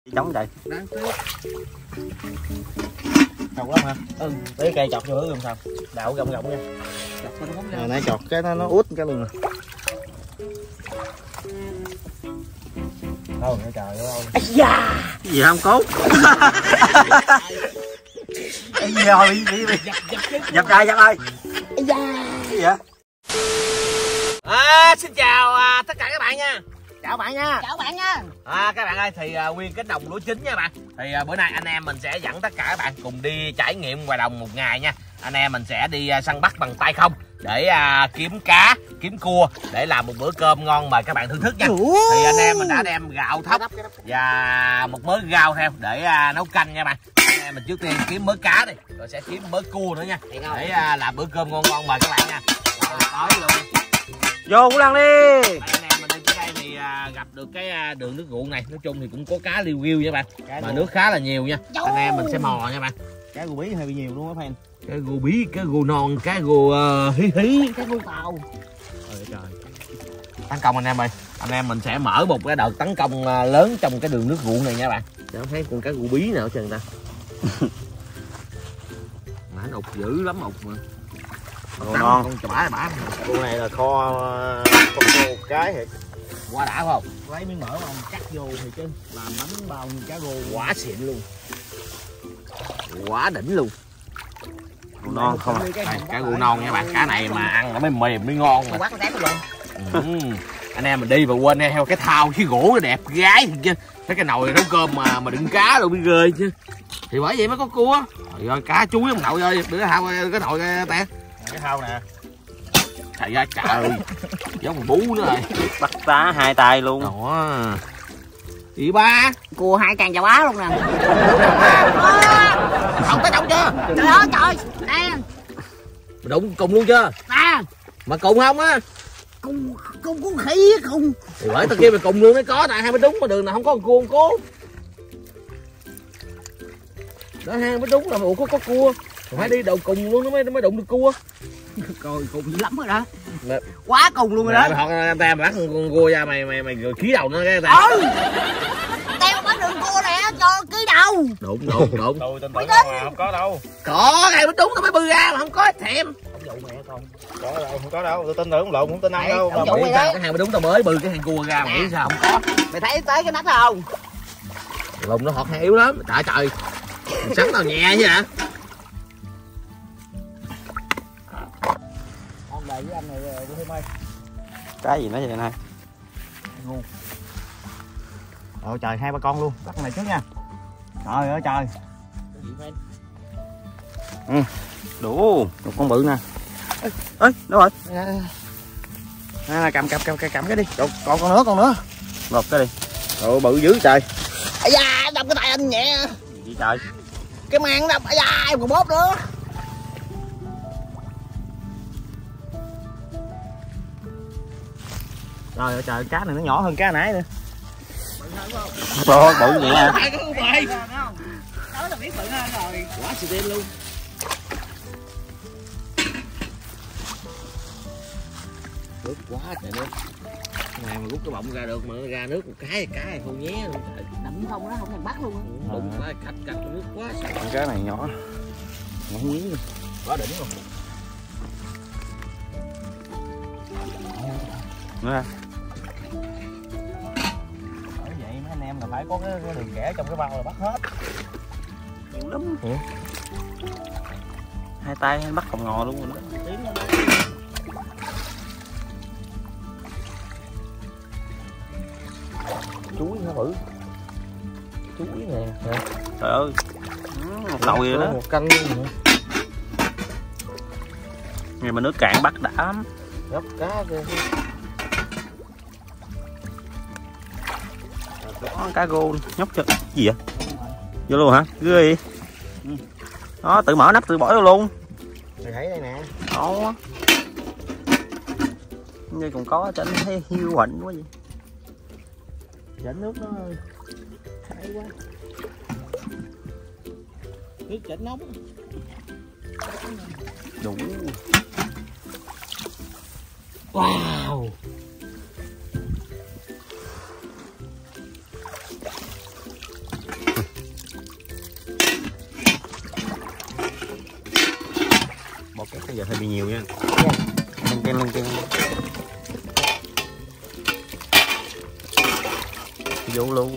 Chống vậy. Đáng tiếc. Chọc lắm hả? Ừ, lấy cây chọc vô hướng làm sao? Đạo gọng gọng nha. Chọc nó không ra. Nãy chọc cái nó út cái luôn nè. Đâu trời ơi. Ây da. Cái gì không cốt? Cái gì rồi bị dập ơi. Ây da. Cái gì vậy? Xin chào tất cả các bạn nha. Chào bạn nha. Chào bạn nha. Các bạn ơi, thì nguyên cái đồng lúa chín nha bạn. Thì bữa nay anh em mình sẽ dẫn tất cả các bạn cùng đi trải nghiệm ngoài đồng một ngày nha. Anh em mình sẽ đi săn bắt bằng tay không để kiếm cá, kiếm cua để làm một bữa cơm ngon mời các bạn thưởng thức nha. Thì anh em mình đã đem gạo thóc và một mớ rau theo để nấu canh nha bạn. Anh em mình trước tiên kiếm mớ cá đi, rồi sẽ kiếm mớ cua nữa nha để làm bữa cơm ngon ngon mời các bạn nha. Rồi tới luôn. Vô Phú Lăng đi. Anh em mình đi tới đây thì gặp được cái đường nước ruộng này, nói chung thì cũng có cá liu riu nha bạn, mà nước khá là nhiều nha. Anh em mình sẽ mò nha bạn. Cá gù bí hơi bị nhiều luôn á Phan. Cá gù bí, cá gù non, cá gù hí hí, Cái con tàu. Trời. Tấn công anh em ơi, anh em mình sẽ mở một cái đợt tấn công lớn trong cái đường nước ruộng này nha bạn. Để không thấy con cá gù bí nào trên ta. Mà nó ụt dữ lắm ụt mà. Con non. Con chà bả. Con này là kho con khô cái thiệt. Quá đã không? Lấy miếng mỡ ông cắt vô thì chứ làm bánh bao như cá rô Quá xịn luôn. Quá đỉnh luôn. Con non không à. Đây, cá gù non nha bạn, cá này mà ăn nó mới mềm mới ngon mà. Quát tép luôn. Anh em mình đi và quên theo cái thau cái gỗ nó đẹp gái chứ. Cái nồi nấu cơm mà đựng cá đâu biết ghê chứ. Thì bởi vậy mới có cua. Trời ơi, cá chuối ông nội ơi, đứa thau cái nồi tè. Cái thau nè. Trời ơi trời. Giống một bú nữa rồi. Bắt tá hai tay luôn. Đó. Chị ba. Cua hai càng chà bá luôn nè. Không tới đâu chưa? Trời ơi trời. Nè. Mày đụng cùng luôn chưa? Nè. Mà cùng không á? Cùng khí cùng. Thì bởi tao kêu mày cùng luôn mới có, tại hai bên đúng mà đường nào không có con cua cố. Đó hai bên đúng là ủa có cua. Phải đi đầu cùng luôn nó mới đụng được cua. Rồi cùng dữ lắm rồi đó. Nè. Quá cùng luôn rồi đó. Hoặc anh ta bắt con cua ra mày khí đầu nó cái ta. Tao bắt đường cua này cho ký đầu. Đụng. Tôi tin tưởng mà không có đâu. Có hai bên đúng tao mới bư ra mà không có thèm. Không dụ mẹ không. Có đâu, không có đâu. Tôi tin tưởng lộn, không tin ai đâu. Mà nghĩ sao cái hai bên đúng tao mới bư cái hàng cua ra mà nghĩ sao không có. Mày thấy tới cái nách không? Lùng nó hột hay yếu lắm. Trời. Sắn tao nhẹ chứ hả? Ông đây với anh này tôi thêm ơi. Cái gì nó vậy này? Ngu. Ôi trời, hai ba con luôn. Bắt con này trước nha. Trời ơi trời. Đủ, một con bự nè. Ơi, đâu rồi? Cầm cái đi. Còn con nữa. Một cái đi. Ồ, bự dữ trời. Ây da, đâm cái tay anh nhẹ. Gì trời? Cái mang đâm, ây da, em còn bóp nữa. Trời ơi trời, cá này nó nhỏ hơn cá nãy nữa. Bự bự vậy nè. Hai con bự. Đó là biết bự hơn rồi. Quá xì tin luôn. Nước quá trời nước. Này mà rút cái bọng ra được mà nó ra nước một cái cá này không nhé luôn trời. Đậm không đó, không thèm bắt luôn á. Đụng quá cạch nước quá sợ. Con cá này nhỏ. Nhỏ nhí luôn. Quá đỉnh luôn. Nữa. Bởi vậy mấy anh em là phải có cái đường kẻ trong cái bao là bắt hết. Nhiều lắm. Hai tay bắt còng ngò luôn rồi đó. Chuối nó bự. Chuối nè. Trời ơi. Nồi rồi đó. Một canh luôn. Ngày mà nước cạn bắt đã lắm. Gấp cá kìa. Đó, cá rô nhóc cho gì vậy? Vô luôn hả? Ghê vậy? Đó, tự mở nắp tự bỏ vô luôn. Mày thấy đây nè. Đó. Như còn có trên thấy hiu quạnh quá vậy. Chỉnh nước nó thái quá. Nước chỉnh nóng. Đủ. Wow. Bây giờ hơi bị nhiều nha. Lên ken. Vô luôn.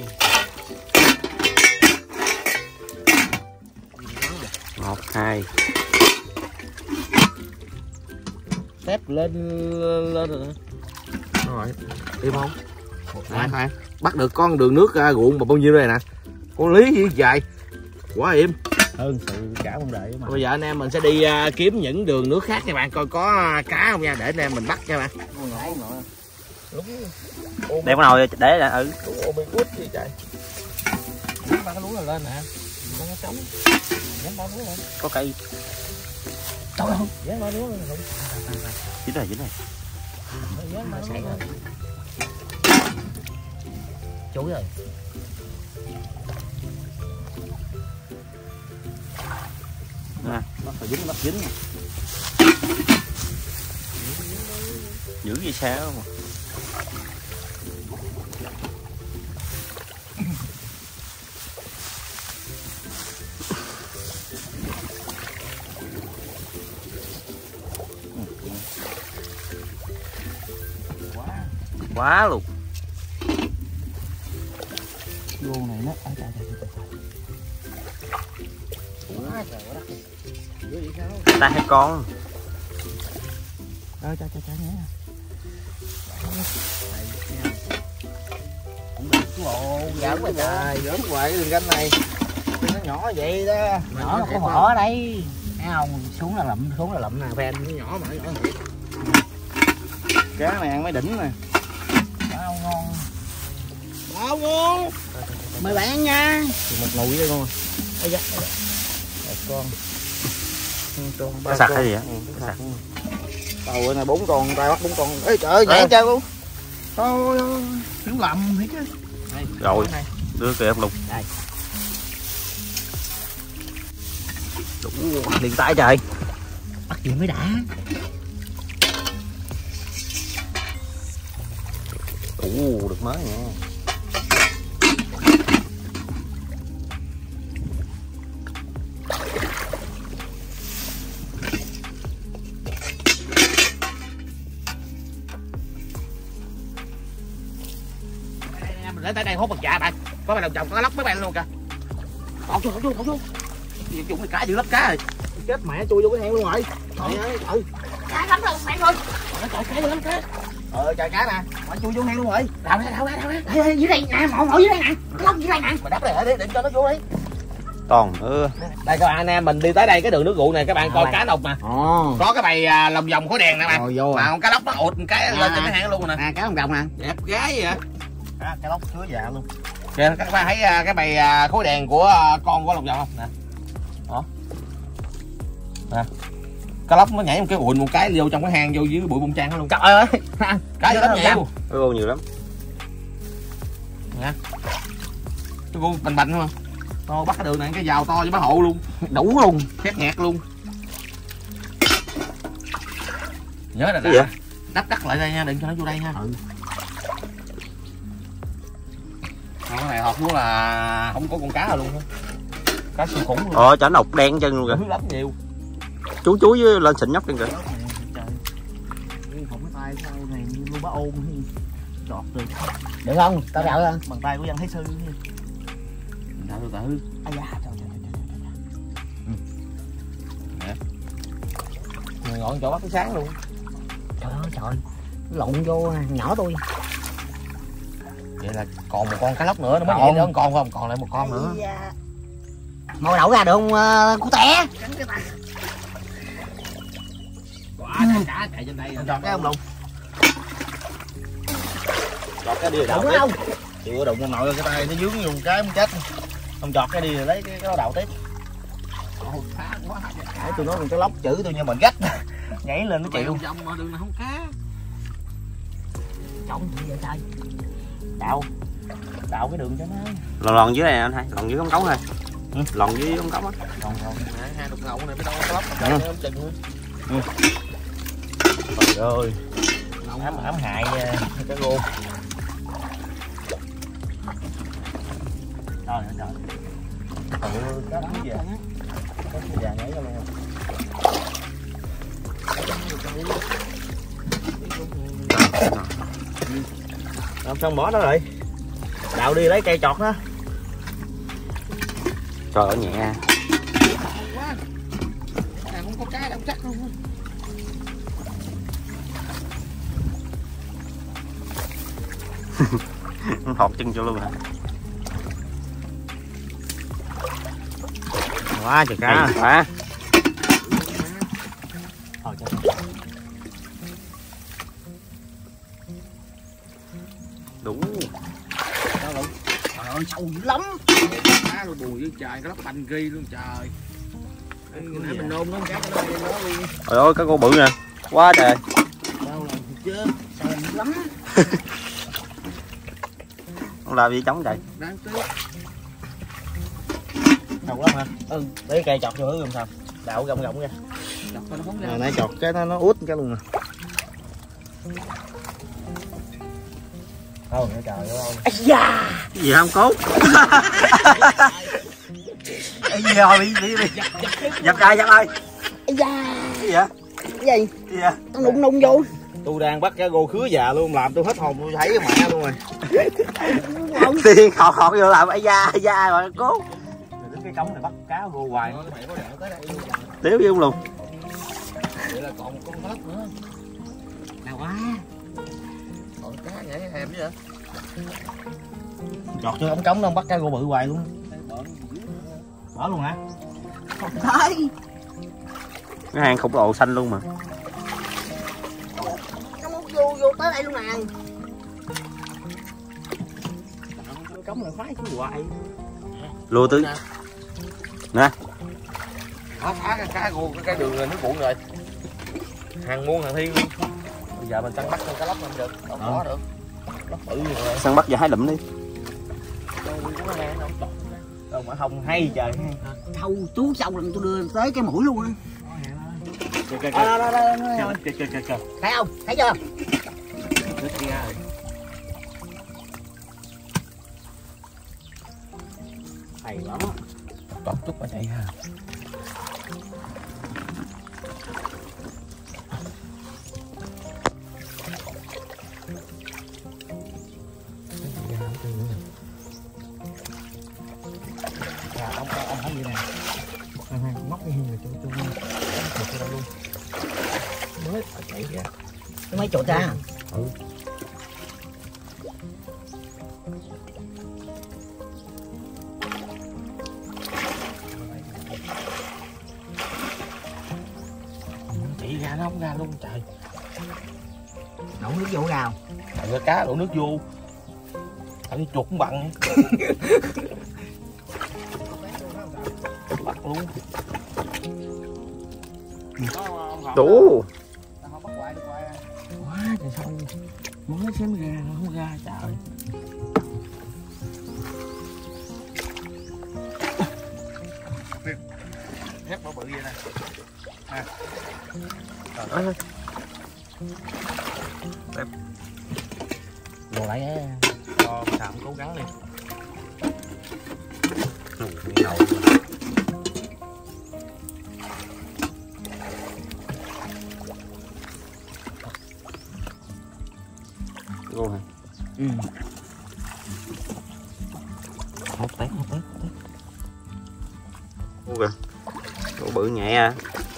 1, 2. Xếp lên rồi. Im không? Khoan. Bắt được con đường nước ruộng mà bao nhiêu đây nè. Con lý gì dài. Quá im. Hơn sự cả không đợi mà. Bây giờ anh em mình sẽ đi kiếm những đường nước khác nha bạn, coi có cá không nha, để anh em mình bắt nha bạn. Đem cái nồi để là Ô bị quýt đi trời. Ba cái lúa này lên nè. Con nó trống. Dán ba lúa lên. có cây. Đâu đâu. Dán ba lúa lên không. Dính rồi. Dán ba lúa lên. Chuối rồi. Nè, Nó phải dính nè. giữ gì sao mà. Quá luôn. Vô này nó trời. Quá trời quá đất. Dưới vậy sao? Ta hay con. Trời nhé. Cũng được chú bộ. Giỡn quá trời. Giỡn hoài cái đường canh này. Nó nhỏ vậy đó. Nhỏ nó có mỏ ở đây. Thấy không? Xuống là lụm nè. Phen nó nhỏ mà nhỏ thiệt. Cá này ăn mới đỉnh nè. Bao ngon. Bao ngon. Mời bạn nha. Thì một nồi đây con. Ây da. Một con. Nó sặc hay gì á? Sặc. Tàu này 4 con, tay bắt 4 con. Ê trời ơi, nhảy chơi luôn. Thôi hiểu lầm thiệt chứ. Rồi, đưa kìa ông Lục. Đây. Đủ liền tay trời. Bắt gì mới đã. Được mới nha. Mình lấy tới đây hút bằng dạ bạn. Có bạn đồng chồng có lóc mấy bạn luôn kìa. Còn chú. Dụng cái cá dữ lắm cá rồi. Chết mẹ chui vô cái hang luôn rồi. Trời ơi, trời. Cá lắm rồi mẹ ơi. Trời cá dữ lắm cá. Trời cá nè, mà chui vô hang luôn rồi. Đâu đây. Ê, dưới đây nè, mọn dưới đây nè. Cái lóc dưới đây nè. Mà đắp đây để cho nó vô đi. Toàn Đây các bạn, anh em mình đi tới đây cái đường nước ruộng này các bạn coi cá nục mà. Có cái bầy lồng vòng khối đèn nè bạn. Rồi vô. Mà con cá lóc nó ụt một cái lên trên cái hang luôn nè. À cá không đồng nè. Đẹp gái vậy hả? Cá lóc chứa dạ luôn. Kìa các bạn thấy cái bầy khối đèn của con có lồng vòng không nè. Đó. Nè. Cá lóc nó nhảy một cái ụn một cái vô trong cái hang vô dưới bụi bông trang nó luôn. Trời ơi. Cá gì lắm nhiều. Ô nhiều lắm. Nè. Cái vô bành bành không? Thôi bắt cái đường này cái dào to với bá hộ luôn. Đủ luôn, khét nghẹt luôn. Nhớ là đắp đắt lại đây nha, đừng cho nó vô đây nha. Còn cái này hộp luôn là không có con cá nào luôn á. Cá siêu khủng luôn. Chả nọc đen chân luôn kìa. Thứ lắm nhiều. Chú với lên xịn nhóc lên kìa. Không có tay sao này như luôn bá ôm chọt được. Được không? Tao đậu không? Bằng tay của dân thấy sư. Từ từ. Ai da trời. Người ngọn chỗ bắt cái sáng luôn. Trời ơi trời. Lộn vô nhỏ tôi. Vậy là còn một con cá lóc nữa nó mới nhảy nữa, con không? Còn lại một con nữa. Mồi đậu ra được không cu té? Quá cá chạy trên đây. Chọt cái ông Lùng. Chọt cái đi Đậu đậu không? tiếp. Chưa đụng con nội cái tay nó dướng vô cái không chết. Không chọt cái đi lấy cái đó đậu tiếp. Cá quá. Để tôi nói con cái lóc chữ tôi như mình gách. Nhảy lên nó chịu. Vòng mà đường này không cá. Trộn gì vậy trời? Đậu cái đường cho nó. Lòn dưới này anh hai, lòn dưới ống cống thôi. Lòn dưới ống cống á. Còn Hai đục ngậu này biết đâu cá lóc mà chạy nó chừng luôn. trời ơi. Ám hại cái gô. Trời ơi trời. Cá gì vậy? Cá gì nhảy ra luôn rồi. Làm xong bỏ nó rồi. Đào đi lấy cây chọt đó. Trời ơi nhẹ. Quá. Không có cá đâu chắc luôn. Thọt chân cho luôn hả? Quá trời cá. Quá. Đủ. Trời ơi sâu dữ lắm. Cá rồi buồn với trời, cái lóc bành ghi luôn trời. Nãy mình nôn nó cá nó lên đó luôn. Trời ơi cá cô bự nè. Quá trời. Đâu làm chứ. Sâu dữ lắm. Không làm gì chống trời. Đáng tiếc. Sâu lắm hả? Ừ, lấy cây chọt vô làm sao? Đào gọng gọng ra. Chọt nó phóng ra. Nãy chọt cái nó út cái luôn nè. Thôi trời ơi. Ây da. Gì không cốt? Cái gì rồi bị dập cài dập ơi. Ây da. Cái gì vậy? Cái gì? Cái gì vậy? Tao nung nung vô. Tôi đang bắt cá gô khứa già luôn, làm tôi hết hồn, tôi thấy cái mẹ luôn rồi. Tiên khọt khọt vô làm ai da rồi cố. Cái cống này bắt cá gô hoài nó mẹ có đạn tới đây luôn. Đéo vô luôn. Vậy là còn một con lóc nữa. Nào quá. Còn cá vậy thèm chứ vậy. Chọt cho ống cống đâu bắt cá gô bự hoài luôn. Bỏ luôn hả? Không phải. Cái hang khổng lồ xanh luôn mà. Nó muốn vô tới đây luôn nè. Cống này khoái chứ hoài. Lùa tứ. Nè. Phá cá gô cái đường nước cuộn rồi. Hàng muôn hàng thiên luôn. Bây giờ mình săn bắt con cá lóc không được, đâu có được. Lóc bự rồi. Săn bắt giờ hái lụm đi. Đâu mà không hay trời. Thâu chú xong lần tôi đưa tới cái mũi luôn á. Kìa. Thấy không? Thấy chưa? Hay lắm. Tọt chút mà chạy ha. Ông thấy gì nè. Móc cái hiên này cho tôi luôn. Mới chạy ra. Cái máy trộn ra. Ừ. Chạy ra nó không ra luôn trời. Đổ nước vô nào. Tại ra cá đổ nước vô. Tại như chuột cũng bằng. Bắt luôn. Đủ. Quá trời sâu. Mới xém ra nó không ra trời. Hết bỏ bự vậy nè. À. Trời ơi. Đẹp. Đồ lại á. Cho Phạm cố gắng đi. Ngầu. Luôn hả? Ừ. Một tét. Ô kìa. Đồ bự nhẹ à.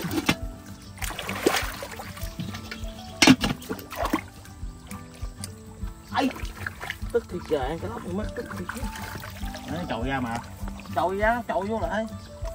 Ai. Tức thiệt trời, cái lóc mất tức thiệt. Nó trồi ra mà. Trồi ra, trồi vô lại.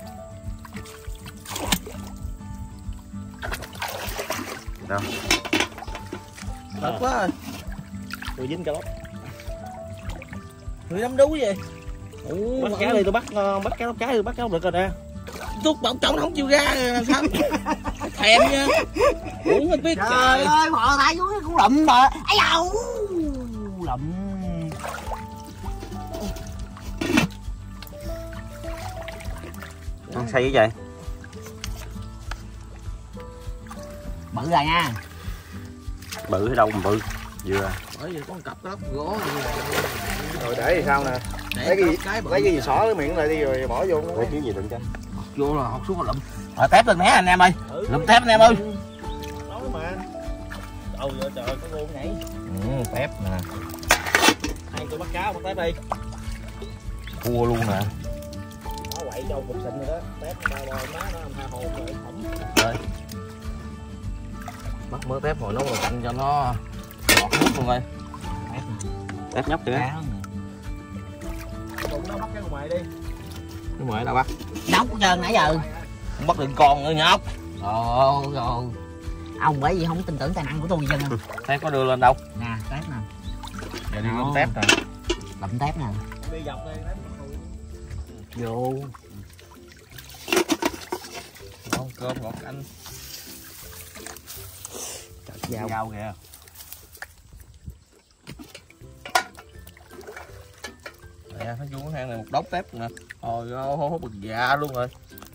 Đâu? Thật quá rồi. Tôi dính cá lóc. Người đấm đú gì? Ủa, bắt cá đi, tôi bắt cá lóc cái, tôi bắt cá lóc được rồi nè. Tôi bỗng trọng nó không chịu ra làm sao? Thèm nha. Ủa mình biết Trời ơi, bò tay xuống cũng lụm mà. Ấy dầu. Lụm. Con say cái vậy? Bự rồi nha. Bự ở đâu mà bự? Vừa. Bởi vì có một cặp cá lóc gỗ Rồi để thì sao nè? Lấy cái gì xỏ cái miệng lại đi rồi bỏ vô. Lấy cái gì đựng cho? vô là học xuống là lụm. Tép lên mé anh em ơi. Lụm tép anh em ơi. Nói mà. Ôi trời có luôn nhảy. Tép nè. Hai tôi bắt cá bắt tép đi. Cua luôn nè. Nó quậy cho cục xịn rồi đó. Tép ba má nó tha hồ rồi thấm. Rồi. Bắt mớ tép rồi nấu rồi canh cho nó ngọt nước luôn rồi. Tép nhóc chưa? Đụng nó bắt cái ngoài đi. Cái ngoài đâu bắt? Nóc hết trơn nãy giờ. Không bắt được con nữa nhóc. Rồi. Ông bởi vì không tin tưởng tài năng của tôi dân không? Tép có đưa lên đâu? Nè, tép nè. Giờ đi lên tép nè. Lụm tép nè. Đi dọc đây tép. Vô. Ngon cơm ngọt anh. Dao kìa. Nè, nó vuông hang này một đống tép nè. Ôi ôi, bực dạ luôn rồi.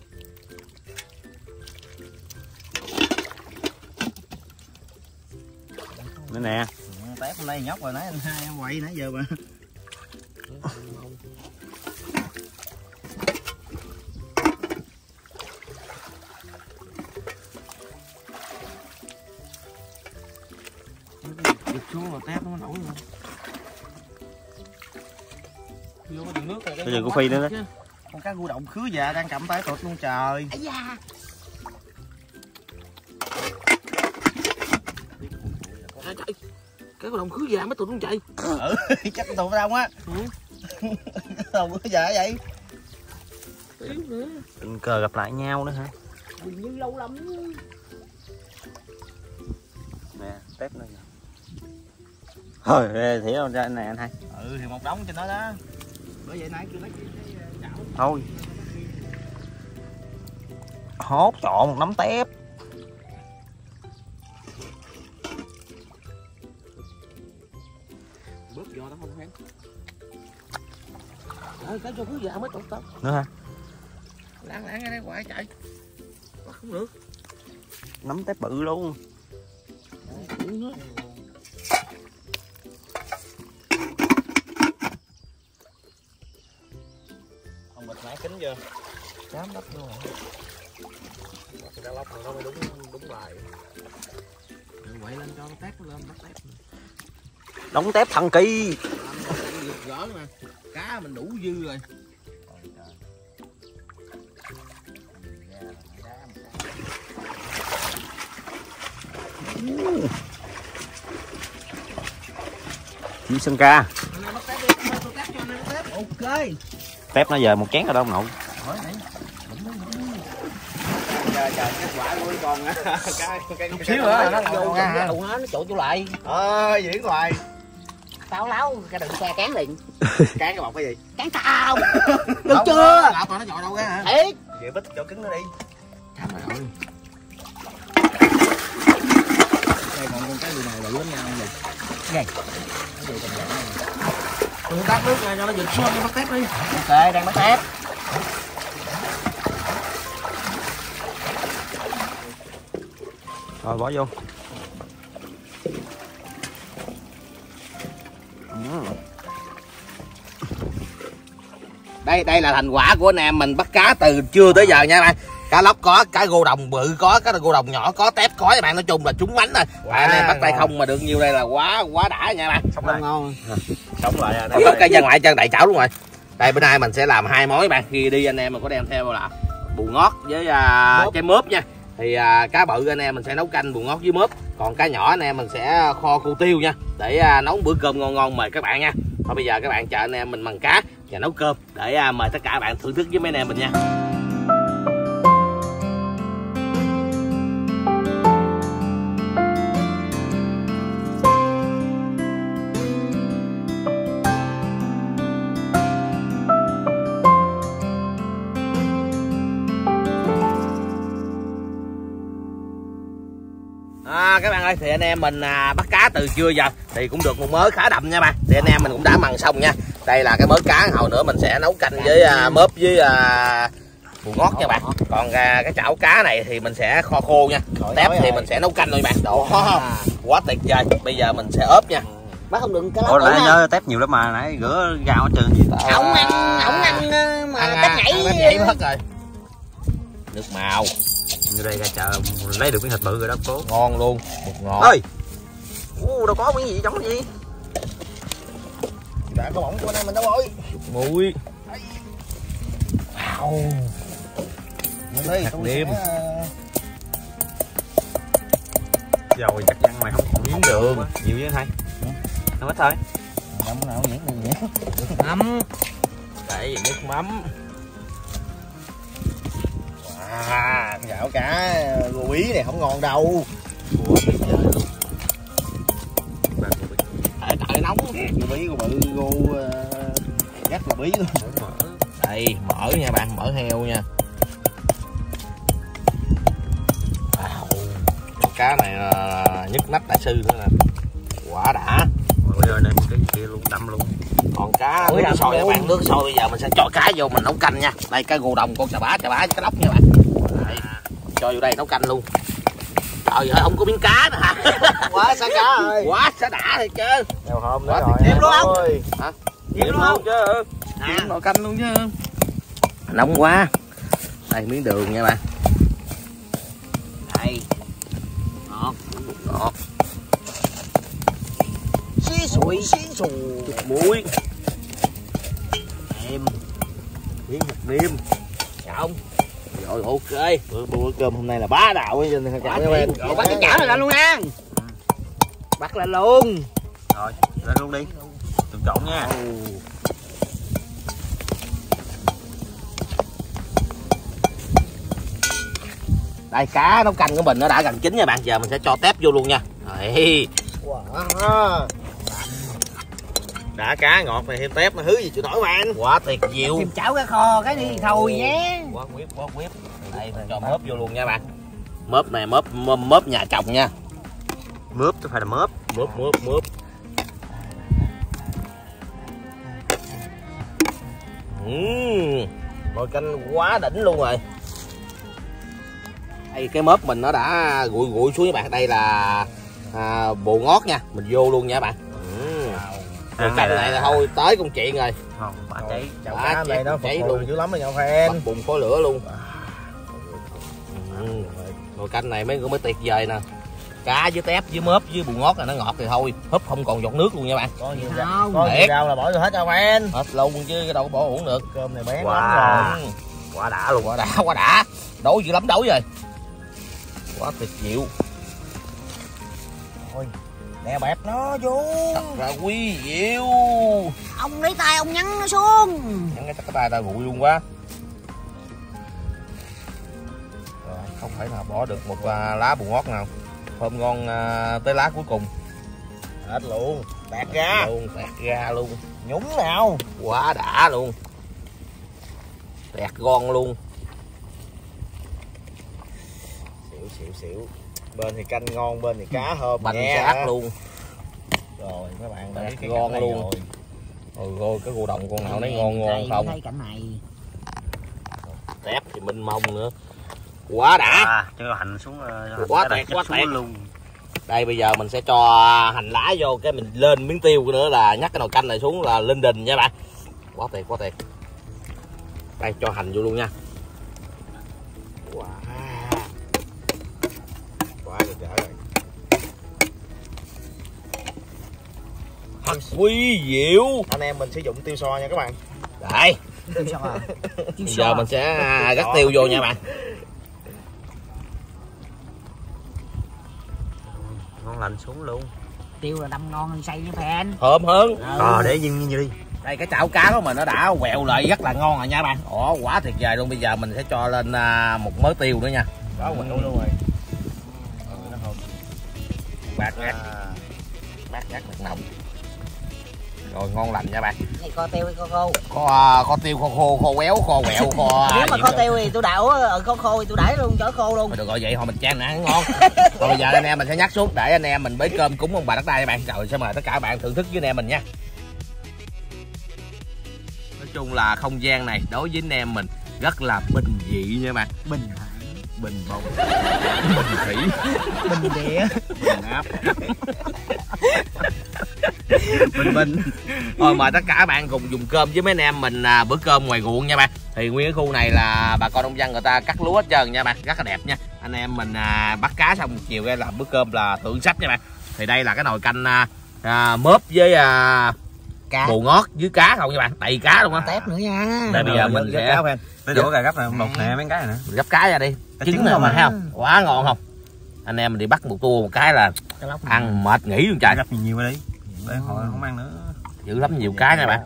Nữa nè. Tép hôm nay nhóc rồi nãy anh hai em quậy nãy giờ mà. Giật xuống là tép nó nổi luôn. Vô có nước rồi. Bây giờ cô Phi nữa đó. Con cá gu động khứ già đang cầm tay tụt luôn trời. Ây da. Trời, cái con đồng khứ già mới tụt luôn chạy. Chắc tụt ở đâu á. Tụt khứ già vậy. Tình cờ gặp lại nhau nữa hả? Hình như lâu lắm. Nè, tép nữa nè. Thôi, thì đâu ra này anh hai. Thì một đống trên đó đó. Bởi vậy nãy kêu lấy chảo. Thôi. Hốt chọn một nắm tép. Bớt vô đó không hắn. Trời, cái vô khứ già mới tụt tóc. Nữa hả? Láng ở đây hoài chạy. Bắt không được. Nắm tép bự luôn. Ông bịt nãy kính chưa? Dám bắt luôn rồi. Bắt ra lóc rồi nó mới đúng bài. Quậy lên cho nó tép nó lên bắt tép. Đóng tép thần kỳ. Gỡ nè. Cá mình đủ dư rồi. Chim sơn ca. Ok. Tép nó giờ một chén ở đâu ông nội. Chờ kết quả của con á. Cái xíu nữa nó Vô cái đầu nó trộn vô lại. Diễn hoài. Táo láo cái đừng xe cán liền. Cán cái bọc cái gì? Cán tao. Được chưa? Lọc rồi nó dội đâu ra hả? Thiệt. Vậy bít chỗ cứng nó đi. Cắm rồi. Đây còn con cái gì này là lớn nhau không được. Gì? Tôi tắt nước ra cho nó giật xuống bắt tép đi. Ok, đang bắt tép. Rồi bỏ vô. Đây là thành quả của anh em mình bắt cá từ trưa tới giờ nha bạn. Cá lóc có, cá gô đồng bự có, cá gô đồng nhỏ có, tép có các bạn, nói chung là trúng bánh rồi. Anh em bắt tay không mà được nhiêu đây là quá đã nha bạn. Sống lại. Ngon. Sống lại à. Có cây dân lại chân đầy chảo luôn rồi. Đây bữa nay mình sẽ làm hai món bạn. Khi đi anh em mình có đem theo là bù ngót với trái mớp nha. Thì cá bự anh em mình sẽ nấu canh bù ngót với mớp. Còn cá nhỏ anh em mình sẽ kho cu tiêu nha. Để nấu bữa cơm ngon ngon mời các bạn nha. Thôi bây giờ các bạn chờ anh em mình mần cá và nấu cơm để mời tất cả các bạn thưởng thức với mấy anh em mình nha. Các bạn ơi, thì anh em mình bắt cá từ trưa giờ thì cũng được một mớ khá đậm nha bạn. Thì anh em mình cũng đã mần xong nha. Đây là cái mớ cá, hồi nữa mình sẽ nấu canh với mớp với bù ngót nha bạn. Còn cái chảo cá này thì mình sẽ kho khô nha. Tép thì mình sẽ nấu canh thôi bạn. Đó, quá tuyệt vời. Bây giờ mình sẽ ốp nha. Bác không đừng cái Ủa nãy nhớ tép nhiều lắm mà nãy rửa gạo hết trơn gì. Ổng ăn mà tép nhảy hết rồi. Nước màu. Như đây ra chợ lấy được miếng thịt bự rồi đó cố. Ngon luôn, bột ngọt. Ơi. Đâu có miếng gì trong cái gì. Đã có bỏng của anh em mình đâu rồi. Muối. Wow. Hạt nêm. Rồi chắc chắn mày không còn miếng đường. Nhiều chứ thầy. Nó ít thôi. Mắm nào nhãn này nhé. Mắm. Đây nước mắm. À, gạo cá quý này không ngon đâu. Trời nóng. Bí của bự gô gắt của bí luôn. Đây mỡ nha bạn, mỡ heo nha. Wow. Cá này nhức nách đại sư nữa nè. Quả đã. Bây giờ này cái kia luôn đậm luôn. Còn cá nước sôi các bạn, nước sôi bây giờ mình sẽ cho cá vô mình nấu canh nha. Đây cá gù đồng con chà bá cái lóc nha bạn. Đây, cho vô đây nấu canh luôn. Trời ơi không có miếng cá nữa hả? Quá xa cá rồi. Quá sẽ đã thiệt chứ. Đeo hôm Quá nữa rồi. thêm luôn không? Hả? Thêm luôn không? Chứ. Thêm nồi canh luôn chứ. Nóng quá. Đây miếng đường nha bạn. Đây. Ngọt. Ngọt. Xí sụi xí xù. Muối. Nêm. Miếng hạt nêm. Xong. Rồi ok. Bữa cơm hôm nay là bá đạo ấy, cho Quá thêm. Rồi bắt cái chảo này lên luôn nha. Bắt lên luôn. Rồi, lên luôn đi. Đừng trộn nha. Đây cá nấu canh của mình nó đã gần chín nha bạn. Giờ mình sẽ cho tép vô luôn nha. Đấy. Wow. Đã cá ngọt này thêm tép mà hứ gì chịu nổi mà anh. Quá tuyệt diệu. Tìm chảo cá kho cái đi thôi nhé. Quá quyết. Đây mình cho mớp vô luôn nha bạn. Mớp này mớp nhà chồng nha. Mớp chứ phải là mớp. Mớp. Nồi canh quá đỉnh luôn rồi. Đây cái mớp mình nó đã nguội xuống các bạn. Đây là bồ ngót nha. Mình vô luôn nha bạn. Nồi canh này là thôi tới công chuyện rồi. Không, bả cháy. Chảo cá này nó cháy phục luôn. hồi dữ lắm rồi nhau fan. Bắt bùng khói lửa luôn. Nồi canh này mới tuyệt vời nè. Cá với tép với mớp với bù ngót là nó ngọt thì thôi, húp không còn giọt nước luôn nha bạn. Có nhiều rau là bỏ vô hết nhau fan. Hết luôn chứ cái đâu có bỏ uổng được. Cơm này bén Wow. lắm rồi. Quá đã luôn. Quá đã. Đổ dữ lắm rồi. Quá tuyệt diệu. Thôi, đè bẹp nó vô. Thật là quý diệu. Ông lấy tay ông nhắn nó xuống. Nhắn cái tay ta nguội luôn quá. Rồi, không thể nào bỏ được một lá bù ngót nào. Thơm ngon tới lá cuối cùng. Hết luôn. Tẹt ra. Tẹt ra luôn. Nhúng nào. Quá đã luôn. Tẹt ngon luôn. Xỉu. Bên thì canh ngon, bên thì cá thơm. Bánh sát luôn. Rồi mấy bạn Tẹt thấy cái ngon này luôn. rồi. Ôi cái gù đồng con nào nấy ngon không. Thấy cảnh này. Tép thì minh mông nữa. Quá đã. Cho hành xuống. Quá tẹt luôn. Đây bây giờ mình sẽ cho hành lá vô, cái mình lên miếng tiêu nữa là nhắc cái nồi canh này xuống là lên đình nha bạn. Quá tuyệt. Đây cho hành vô luôn nha. Quá được trở rồi. Thật quý diệu. Anh em mình sử dụng tiêu so nha các bạn. Đây. Bây giờ mình sẽ gắt tiêu vô nha bạn. Ngon lành xuống luôn. Tiêu là đâm ngon hơn xay với fan. Thơm hơn. Để như đi. Đây cái chảo cá của mình nó đã quẹo lại rất là ngon rồi nha bạn. Quá tuyệt vời luôn. Bây giờ mình sẽ cho lên một mớ tiêu nữa nha. Đó quẹo luôn rồi. Bát ngát nồng. Rồi ngon lành nha bạn. Này kho tiêu hay kho khô? Kho tiêu kho quéo kho quẹo kho. Nếu mà kho tiêu thì tôi đảo kho khô thì tôi đãi luôn chở khô luôn. Rồi được rồi vậy thôi mình chan nè ngon. Rồi bây giờ anh em mình sẽ nhắc xuống để anh em mình bế cơm cúng ông bà đất đai các bạn. Rồi sẽ mời tất cả các bạn thưởng thức với anh em mình nha. Nói chung là không gian này đối với anh em mình rất là bình dị nha bạn. Bình bông, bình thủy, bình địa, bình áp. Bình. Thôi mời tất cả các bạn cùng dùng cơm với mấy anh em mình bữa cơm ngoài ruộng nha bạn. Thì nguyên cái khu này là bà con nông dân người ta cắt lúa hết trơn nha bạn, rất là đẹp nha. Anh em mình bắt cá xong một chiều cái làm bữa cơm là thượng sách nha bạn. Thì đây là cái nồi canh mớp với Cá. bồ ngót với cá không nha bạn, đầy cá luôn á. Tép nữa nha. Đây bây giờ mình sẽ Tới đũa gà gấp này một nè mấy cái này nữa. gấp cá ra đi. Trứng này mà thấy không? Quá ngon không? Anh em mình đi bắt một tua một cái là ăn mệt nghỉ luôn trời. Gấp nhiều đi. Để hồi không ăn nữa. Dữ lắm, nhiều cá nha bạn.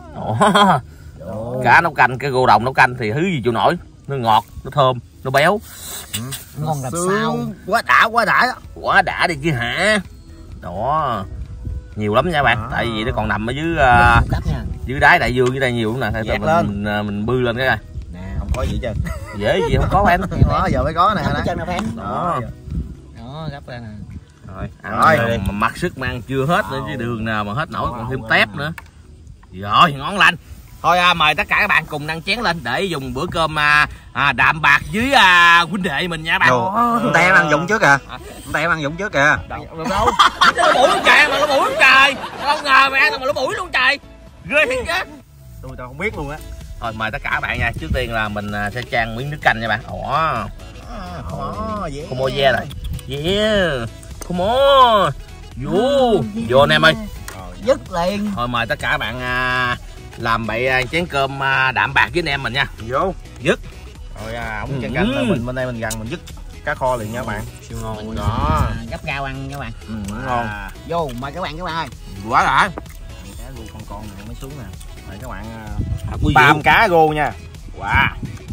Cá nấu canh, cái gô đồng nấu canh thì thứ gì chịu nổi. Nó ngọt, nó thơm, nó béo. Ngon làm sao. Quá đã đi chứ hả. Đó. Nhiều lắm nha bạn. Tại vì nó còn nằm ở dưới đáy đại dương dưới đây nhiều lắm nè. Mình bươi lên cái này. Không có gì chứ. Dễ gì không có em. Đó giờ mới có nè. Chân nè fan. Đó. Đó, gấp ra nè. Rồi, Rồi, mà mặc sức mang chưa hết nữa chứ đường nào mà hết nổi, còn thêm tép nữa. Rồi, ngon lành. Thôi mời tất cả các bạn cùng nâng chén lên để dùng bữa cơm đạm bạc với huynh đệ mình nha bạn. Tay em ăn dụng trước kìa. Tay em ăn dụng trước kìa. Đâu? Lỗ mũi luôn trời, mà lỗ mũi luôn trời. Không ngờ mày ăn mà lỗ mũi luôn trời. Ghê thiệt chứ. Tôi tao không biết luôn á. Thôi mời tất cả các bạn nha. Trước tiên là mình sẽ chan miếng nước canh nha bạn. Come on, yeah này. Yeah. Come on. Vô anh em ơi. Dứt liền. Thôi mời tất cả các bạn làm bậy chén cơm đạm bạc với anh em mình nha. Vô. Dứt. Rồi ổng chân canh mình bên đây mình gần mình dứt cá kho liền nha các bạn. Siêu ngon. Đó. Gấp rau ăn các bạn. Ngon. Vô mời các bạn ơi. Quá đã. Cá rô con này mới xuống nè. Mời các bạn Quý băm cá rô nha. Wow.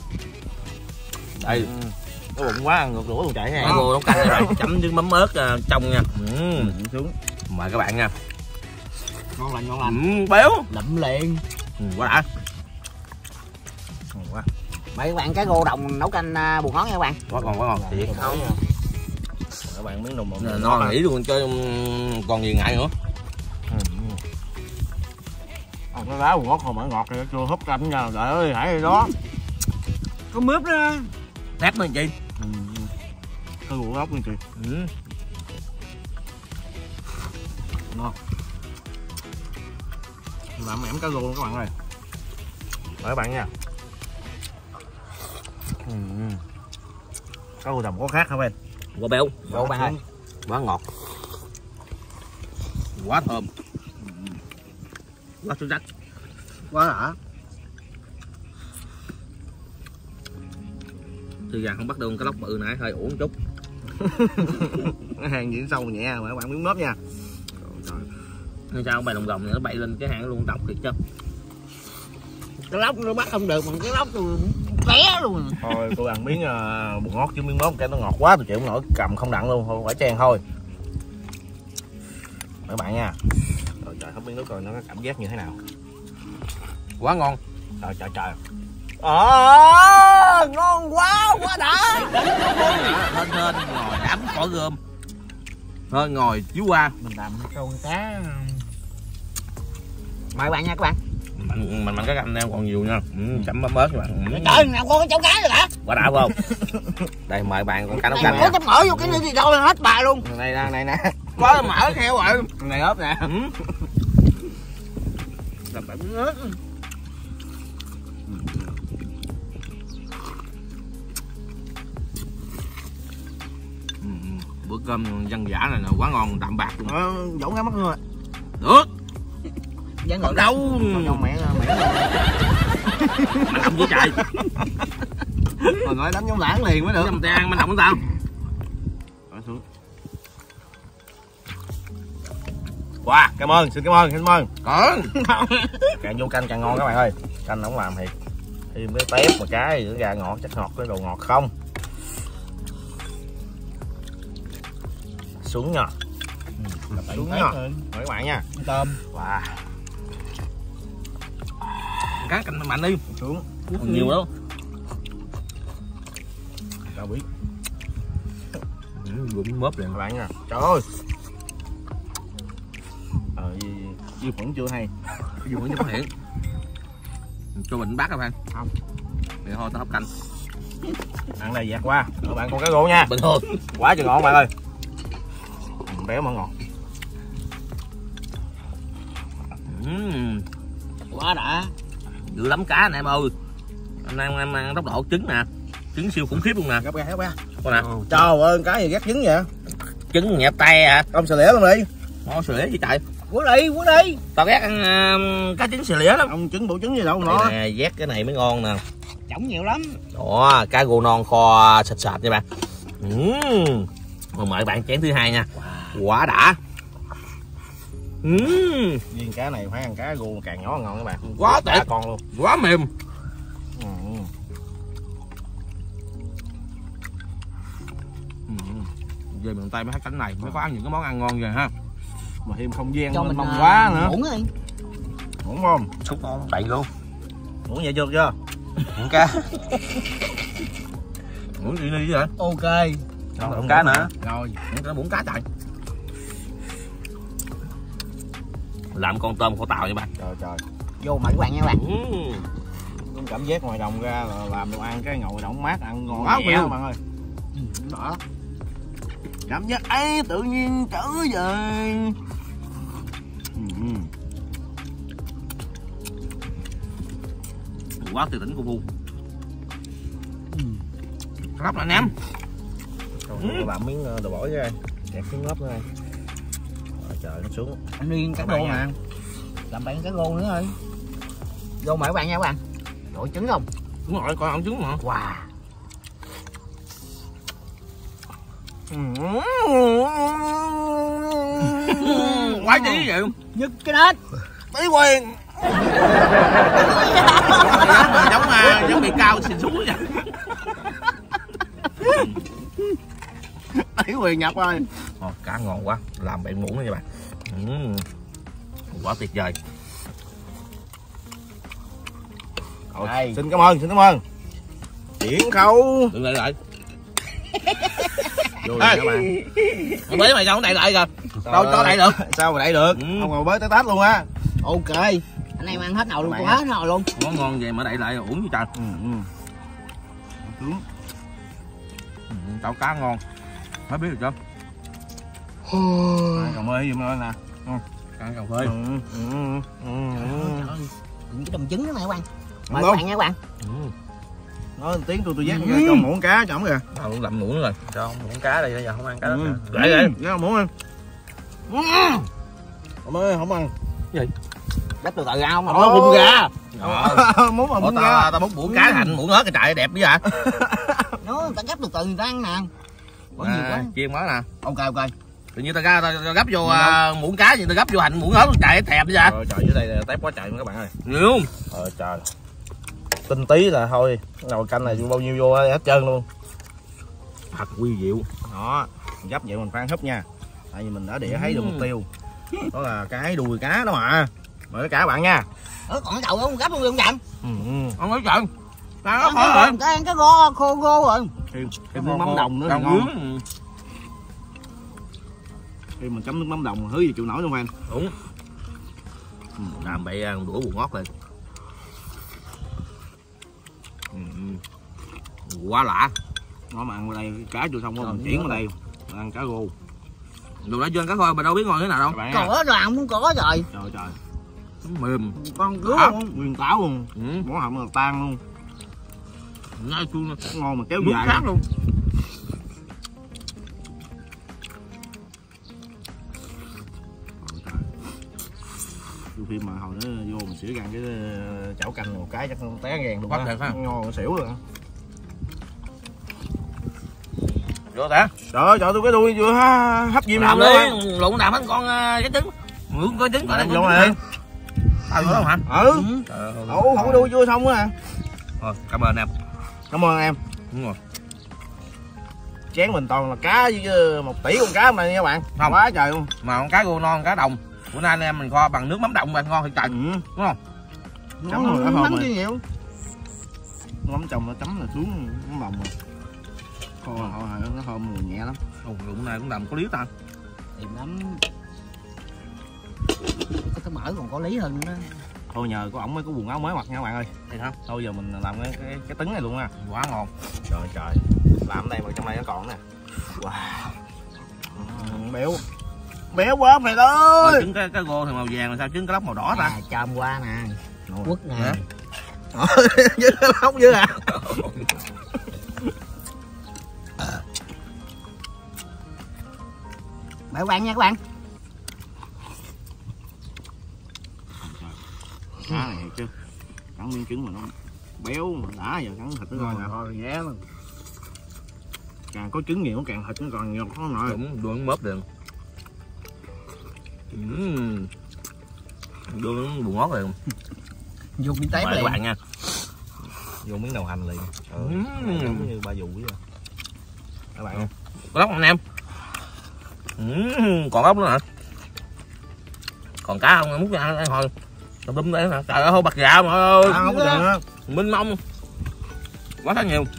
Đây. Nó bụng quá ngược đũa luôn chạy nha. Cá rô nấu canh này chấm với mắm ớt trong nha. Xuống. Mời các bạn nha. Ngon lành. Béo. Lụm liền. Quá đã. Ngon quá. Mời các bạn cái gô đồng nấu canh bùa ngót nha các bạn. Quá ngon thiệt. Không. Các bạn miếng đồng Ngon nghĩ luôn cho còn gì ngại nữa. Cái lá bùa ngót không phải ngọt thì chưa húp canh nha. Trời ơi hãy đó. Có mướp đó. Tép nữa chị. Cái bùa ngót luôn chị. Ngon. Làm ẻm cá rô luôn các bạn ơi. Mời các bạn nha. Cá rô đồng có khác hả bên? Quá béo. Vô bạn ơi. Quá ngọt. Quá thơm. Quá xuất sắc. Quá đã. Thư vàng không bắt được cái lóc bự nãy hơi uổng chút. Cái hàng diễn sâu nhẹ mà các bạn miếng mớp nha. Nên sao bài đồng này nó bay lên cái hang luôn độc thiệt chứ. Cái lóc nó bắt không được mà cái lóc tôi bé luôn. Thôi tôi ăn miếng bùa ngót chứ miếng mớp cái nó ngọt quá tôi chịu không nổi, cầm không đặng luôn, thôi phải chen thôi. Các bạn nha. Rồi trời không biết nước rồi nó có cảm giác như thế nào. Quá ngon. Trời. Ngon quá đã. Hên ngồi đám cỏ gơm. Thôi ngồi chú qua. Mình làm con cá. Mời bạn nha các bạn. Mình cái anh em còn nhiều nha. Chấm mắm ớt các bạn. Trời nào con cái cháu cá rồi hả? Quá đã phải không? Đây mời bạn con cá nấu canh. Có chấm mỡ vô cái nữa thì đâu hết bà luôn. Này nè. Quá mỡ theo rồi. Này ốp nè. Làm bạn ớt. Bữa cơm dân dã này là quá ngon, đạm bạc luôn. Dẫu ngắm mắt luôn rồi. Được. Dân Ở đâu? Mẹ Mà làm với trời. Mà nói đánh giống lãng liền mới được. Làm tay ăn mà động tao. Wow, cảm ơn, xin cảm ơn. Còn. Càng vô canh càng ngon các bạn ơi. Canh không làm thiệt. Thêm cái tép một cái nữa ra ngọt, chắc ngọt cái đồ ngọt không. Xuống nha. Xuống nha. Mời các bạn nha. Tôm. Wow. Cá canh mạnh đi. Xuống. Còn nhiều đâu. Đâu biết. Gụm mớp liền Các bạn nha. Trời ơi. Dư khuẩn chưa hay. Dư khuẩn chưa phát hiện. Cho mình bát không anh? Không. Vậy thôi tao hấp canh. Ăn này dạt qua. Các bạn con cá rô nha. Bình thường. Quá trời ngon bạn ơi. Béo mà ngon. Quá đã. Dữ lắm cá nè em ơi. Anh ăn tốc độ trứng nè. Trứng siêu khủng khiếp luôn nè. Gấp ra. Coi nè. Trời ơi, cái gì gắt trứng vậy? trứng nhẹp tay à. Ông xà lẻ luôn đi. Ngon xì lĩa gì trời. Quất đi. Tao ghét ăn cá trứng xì lĩa lắm. Ông trứng bộ trứng gì đâu nó. Nè, vét cái này mới ngon nè. Trỏng nhiều lắm. Đó, cá rô non kho sệt sệt nha bạn. Rồi mời bạn chén thứ hai nha. Quá đã. Viên cá này phải ăn cá rô càng nhỏ ngon các bạn. Quá tuyệt. Con luôn. Quá mềm. Về miền Tây mới thấy cánh này mới có ăn những cái món ăn ngon vậy ha. Mà thêm không gian cho mình mong quá nữa. Muỗng đi. Muỗng không? Xúc ngon đầy luôn. Muỗng vậy chưa? Muỗng cá. Muỗng gì đi vậy? Ok. Muỗng cá nữa. Rồi. Muỗng cá trời. Làm con tôm kho tàu nha bạn. Trời. Vô mời các bạn nha các bạn. Cũng cảm giác ngoài đồng ra là làm đồ ăn cái ngồi đồng mát ăn ngon Quá nhẹ nhiều. các bạn ơi. Đó. Cảm giác ấy tự nhiên trở về. Quá tuyệt đỉnh của Phu. Lóc là ném. Còn làm miếng đồ bổi với đây. Kẹp miếng lóc nữa đây. Trời nó xuống. Anh riêng cá rô nè. Làm bạn cá rô nữa thôi. Vô mời các bạn nha các bạn. Rồi trứng không? Đúng rồi, coi ăn trứng mà. Wow. Quá chí vậy. Nhức cái nết. Tí quyền. Giống bị cao xịn xuống vậy. Tí quyền nhập rồi. Cá ngon quá, làm bạn muỗng nữa nha bạn. Quá tuyệt vời. Xin cảm ơn. Chuyển khâu. Đừng lại. Vô rồi các bạn. Không biết mày sao không đậy lại kìa. Đâu cho đậy được. Sao mà đậy được? Không ngồi bới tới tát luôn á. Ok. Anh em ăn hết nồi luôn, hết nồi luôn. Món ngon vậy mà đậy lại uổng như trời. Chảo cá ngon. Mới biết được chưa? Cà phê giùm lên nè. Cá cà phê. Những cái đồng trứng đó này các bạn. Mời các bạn nha các bạn. Nói tiếng tôi dắt cho muỗng cá cho ổng kìa. Tao cũng làm muỗng rồi. Cho muỗng cá đi, bây giờ không ăn cá đó. Để. Nhớ muỗng ăn. Ông ơi, không ăn. Gì? Đắp từ từ ra không? Nó bụng gà. Muốn mà bụng gà. Tao muốn muỗng cá thành muỗng ớt cái trời đẹp vậy hả? Nó người ta gấp từ từ người ta ăn nè. Có nhiều quá. Chiên món nè. Ok. Tự nhiên tao gấp vô muỗng cá gì tao gấp vô hành muỗng ớt trời thèm vậy. Trời dưới đây tép quá trời các bạn ơi. Nhiều. Trời. Tinh tí là thôi, nồi canh này bao nhiêu vô hết trơn luôn. Thật quy diệu. Đó, gấp vậy mình phải ăn húp nha. Tại vì mình đã đĩa thấy được mục tiêu. Đó là cái đùi cá đó mà. Mời tất cả các bạn nha. Còn cái đầu không gấp luôn không chậm. Không nói chuyện. Tao Ăn cái khô rồi. Thêm nước mắm đồng nữa thì ngon. Khi mình chấm nước mắm đồng hứa gì chịu nổi luôn anh. Đúng. Làm bậy đũa bùi ngót lên. Quá lạ. Nó mà ăn ở đây cá chưa xong rồi mình chuyển vào đây ăn cá rô. Đồ đã trên cá kho mà đâu biết ngon thế nào đâu. Có rồi không muốn có rồi. Trời. Mềm. Con cướp luôn, nguyên táo luôn. Món hầm là tan luôn. Ngay chuông Ngon mà kéo nước dài khác luôn. Phim mà hồi đó vô mình xỉu gan cái chảo canh một cái chắc nó té ngang luôn á. Ngon nó xỉu luôn. Vô đã. Trời tôi cái đuôi vừa hấp diêm làm luôn đi, lụng làm hết con cái trứng. Mượn coi trứng coi đây. Vô này. Tao vô đâu hả? Ủa không có đuôi chưa xong nữa nè. Rồi, cảm ơn em. Cảm ơn em. Đúng rồi. Chén mình toàn là cá với 1 tỷ con cá này nha các bạn. Không. Quá trời luôn. Mà con cá rô non, cá đồng. Bữa nay anh em mình kho bằng nước mắm đồng bạn ngon thiệt trời. Đúng không? Chấm rồi, Mắm rồi. chứ nhiều. Mắm chồng nó chấm là xuống mắm đồng rồi. Kho nó thơm mùi nhẹ lắm. Bữa nay cũng làm có lý ta. Tìm lắm. Cái mỡ còn có lý hơn nữa. Thôi nhờ có ổng mới có quần áo mới mặc nha các bạn ơi. Thì hả? Thôi giờ mình làm cái trứng này luôn nha. Quá ngon. Trời. Làm ở đây mà trong đây nó còn nè. Wow. Béo quá mày ơi. Trứng cái rô thì màu vàng mà sao trứng cái lóc màu đỏ ta? Chôm qua nè. Quất nè. Dưới lóc dưới à. bạn nha các bạn. Cá này chứ cắn miếng trứng mà nó béo mà đã giờ cắn thịt nó coi nè. Thôi ghé luôn. Càng có trứng nhiều càng thịt nó còn nhiều khó nổi. Đúng mớp được. Đưa nó bùn ngót rồi. Dùng miếng tép Mời liền. các bạn nha. Vô miếng đầu hành liền. Giống như ba dù vậy. Các bạn Có ốc anh em. Còn ốc nữa hả? Còn cá không? Múc ra đây hồi. Tùm lum đấy hả? Trời ơi, hô bạc gạo mọi ơi. không có được. Minh mông. Quá rất nhiều.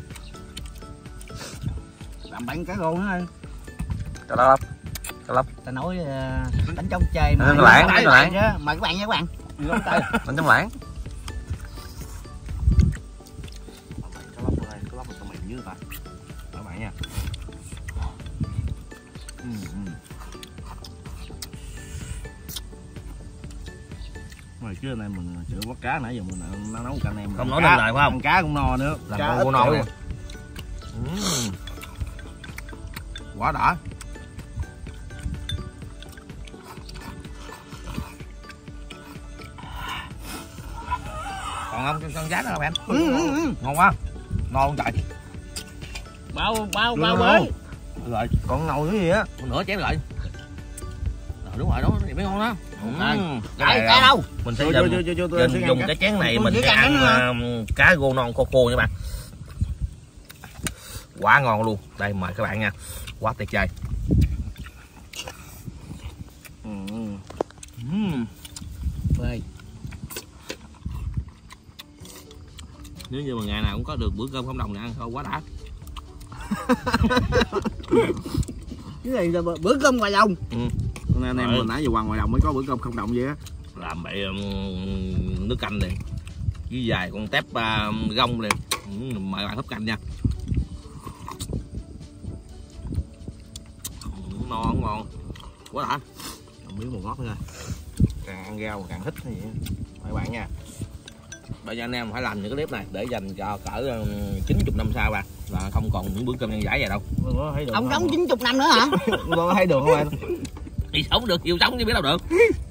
Làm bánh cá rô nữa thôi. Cá lóc. Ta nói đánh trống chơi mà. Đánh trống lãng, đánh trống lãng. Đó. Mời các bạn nha các bạn. Đánh trống lãng. Cá lóc con mày dữ ta. Các bạn nha. Mà chứ anh em mình chữa bắt cá nãy giờ mình nấu cả anh em. Không nói lên lời phải không? Ăn cá cũng no nữa. Làm Cá con ít cô non nữa. nè. Quá đã. Còn không con giá nữa các bạn. Ngon quá. Ngon không trời. Bao bới. Rồi, Còn ngầu cái gì á? con nửa chén lại. Đúng rồi đó, thì mới ngon đó. Cá đâu? Mình sẽ Chưa dùng cái chén này mình Tôi sẽ chỉ ăn ăn cá rô non khô nha bạn. Quá ngon luôn. Đây mời các bạn nha. Quá tuyệt vời. Phê. Nếu như mà ngày nào cũng có được bữa cơm không đồng này ăn thôi quá đã. Cái này là bữa cơm ngoài đồng. Anh em mình nãy giờ ngoài đồng mới có bữa cơm không đồng vậy á. Làm bậy nước canh liền. Với vài con tép gông liền. Mời bạn hấp canh nha. Ngon. Quá đã. Miếng bột ngót nha. Càng ăn rau càng thích như vậy. Mời bạn nha. Bây giờ anh em phải làm những cái clip này để dành cho cỡ 90 năm sau bạn, là không còn những bữa cơm nhân giải vậy đâu. Ông sống 90 năm nữa hả? Con thấy đường không anh? Đi sống được, chịu sống chứ biết đâu được.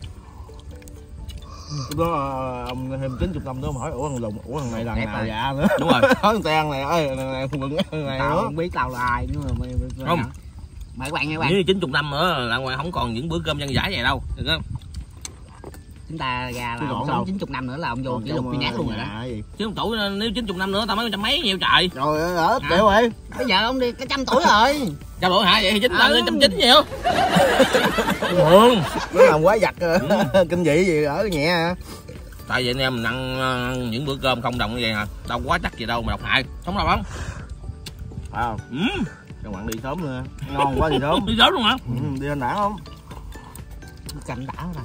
Lúc đó ông thêm 90 năm nữa mà hỏi ủa thằng này là Đẹp nào rồi. dạ nữa. Đúng rồi. Nói thằng Teng này ơi này quần này Tao nữa. không biết tao là ai nữa mà Không. Mời các bạn nha các bạn. Nếu 90 năm nữa là ngoài không còn những bữa cơm nhân giải vậy đâu, được không? Chúng ta ra Chứ là ông còn sống đâu. 90 năm nữa là ông vô kỷ lục Guinness luôn rồi đó. Chứ không tuổi nếu 90 năm nữa tao mấy trăm mấy nhiêu trời. Trời ơi ít tiểu rồi. Bây giờ ông đi cái 100 tuổi rồi. Cho tuổi hả? Vậy thì 190 gì không? Thường. Nó làm quá giặt kinh dị gì ở nhẹ à. Tại vậy anh em mình ăn những bữa cơm không đồng như vậy hả? Đâu quá chắc gì đâu mà độc hại. Sống đâu không? Phải không? Các bạn đi sớm nữa. Ngon quá đi sớm. Đi sớm luôn hả? Đi anh đã không? Canh đã rồi.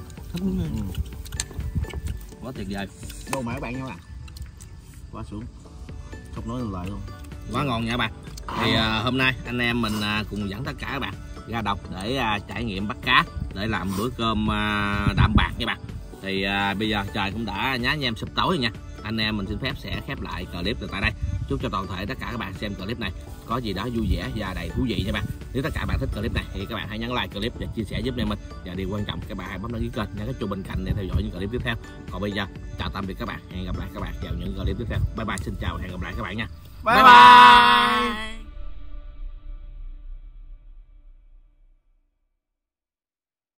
Quá tuyệt vời. Đồ mời các bạn nha các bạn. Quá xuống. Không nói lên lời luôn. Quá ngon nha bạn. Thì hôm nay anh em mình cùng dẫn tất cả các bạn ra đồng để trải nghiệm bắt cá, để làm bữa cơm đạm bạc nha bạn. Thì bây giờ trời cũng đã nhá nhem sụp tối rồi nha. Anh em mình xin phép sẽ khép lại clip tại đây. Chúc cho toàn thể tất cả các bạn xem clip này có gì đó vui vẻ và đầy thú vị nha bạn. Nếu tất cả bạn thích clip này thì các bạn hãy nhấn like clip và chia sẻ giúp em mình. Và điều quan trọng các bạn hãy bấm đăng ký kênh, nhấn cái chuông bên cạnh để theo dõi những clip tiếp theo. Còn bây giờ chào tạm biệt các bạn, hẹn gặp lại các bạn vào những clip tiếp theo. Bye bye, xin chào và hẹn gặp lại các bạn nha. Bye bye.